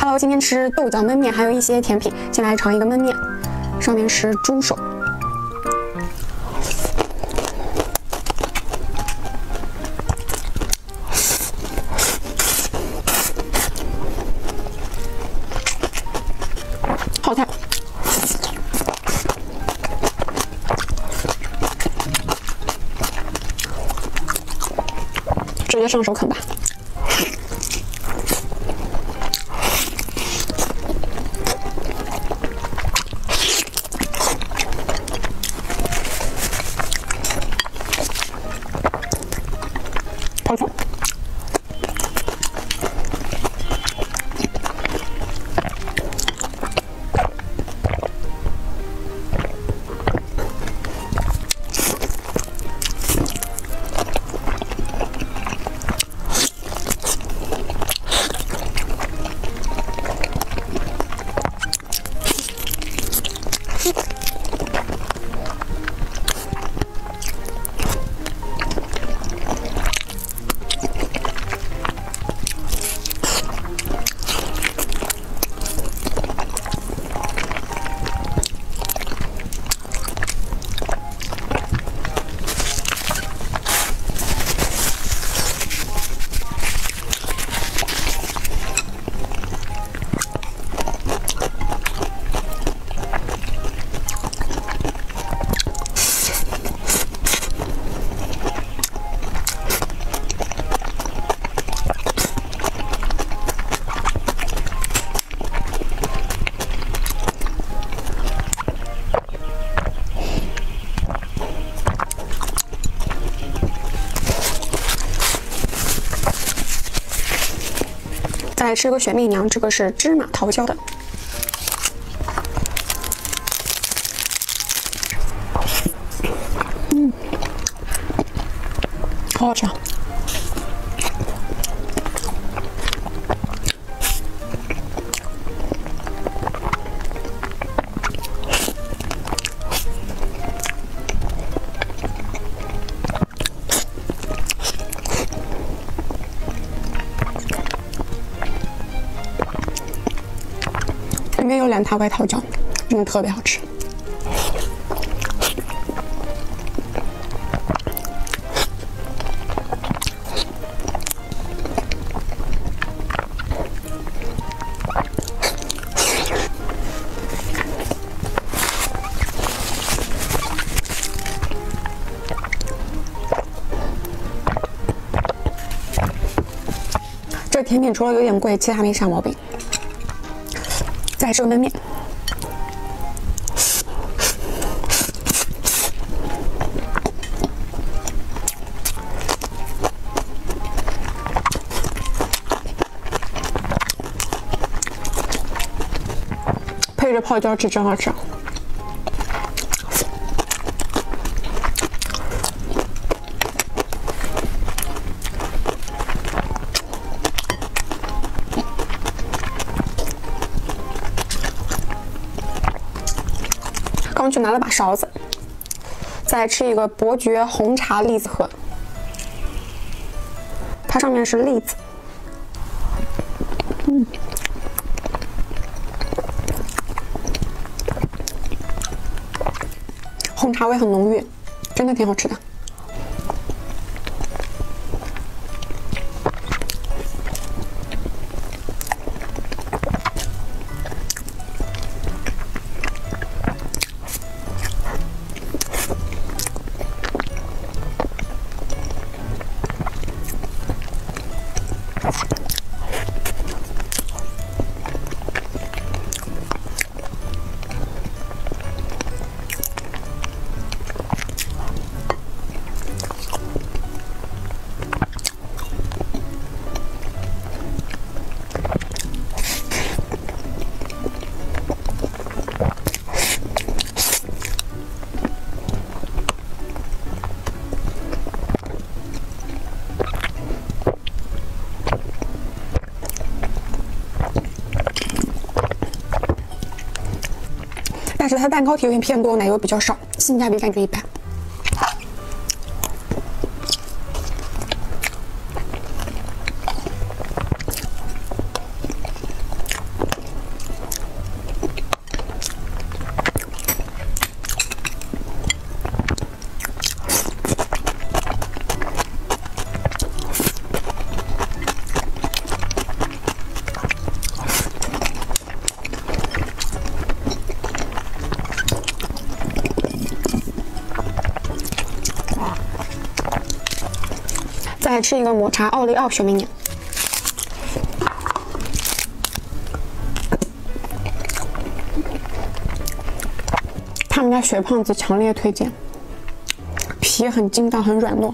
Hello， 今天吃豆角焖面，还有一些甜品。先来尝一个焖面，上面是猪手，好菜。直接上手啃吧。 泡菜，再来吃个雪媚娘，这个是芝麻桃胶的。好好吃啊！里面有2大块桃胶，真的特别好吃。这甜品除了有点贵，其他没啥毛病。 再来吃个焖面，配着泡椒吃真好吃。刚去拿了把勺子，再来吃一个伯爵红茶栗子盒，它上面是栗子，红茶味很浓郁，真的挺好吃的。 但是它蛋糕体有点偏多，奶油比较少，性价比感觉一般。 来吃一个抹茶奥利奥小面点。他们家雪胖子强烈推荐，皮很筋道，很软糯。